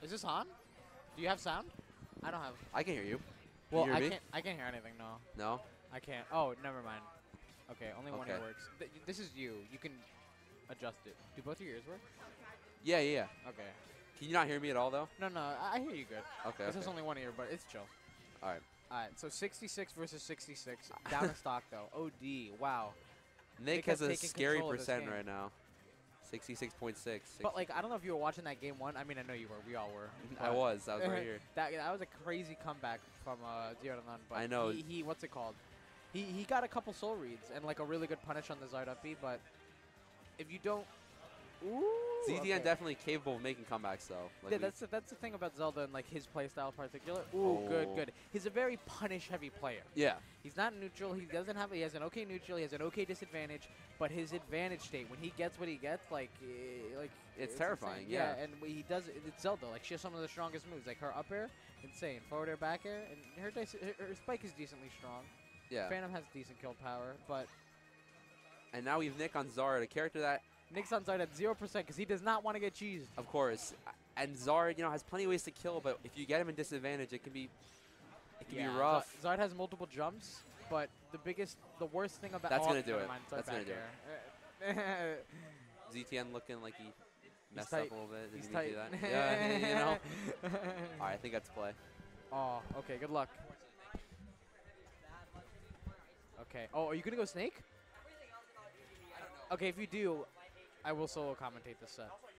Is this on? Do you have sound? I don't have. I can hear you. Well, Can you hear me? I can't hear anything. No. No? I can't. Oh, never mind. Okay, only one ear Okay. works. This is you. You can adjust it. Do both your ears work? Yeah. Okay. Can you not hear me at all, though? No, I hear you good. Okay. This is only one ear, but it's chill. All right. All right, so 66 versus 66. Down in stock, though. OD. Wow. Nick has has a taken scary control of this percent game. right now. 66.6. But, like, I don't know if you were watching that game one. I mean, I know you were. We all were. I was right here. That was a crazy comeback from ZeroTwoNone. But I know. He what's it called? He got a couple soul reads and, like, a really good punish on the Zard up B, but if you don't... Ooh, ZTN okay. definitely capable of making comebacks, though. Like Yeah, that's the thing about Zelda and, like, his playstyle in particular. Ooh, good. He's a very punish-heavy player. Yeah. He's not neutral. He has an okay neutral. He has an okay disadvantage. But his advantage state, when he gets what he gets, like It's terrifying. insane. Yeah. And he does it's Zelda. Like, she has some of the strongest moves. Like, her up air, insane. Forward air, back air, and her spike is decently strong. Yeah. Phantom has decent kill power, but And now we have Nick on Zard, a character that, Nick's on side at 0% because he does not want to get cheesed. of course, and Zard, has plenty of ways to kill, but if you get him in disadvantage, it can be rough. Zard has multiple jumps, but the worst thing about That's gonna do never it. mind, That's back gonna do air. ZTN looking like he messed tight. up a little bit. Did He's he need to do tight. that? Yeah, All right, I think that's play. Oh, okay. Good luck. Okay. Oh, are you gonna go Snake? Okay, if you do, I will solo commentate this set.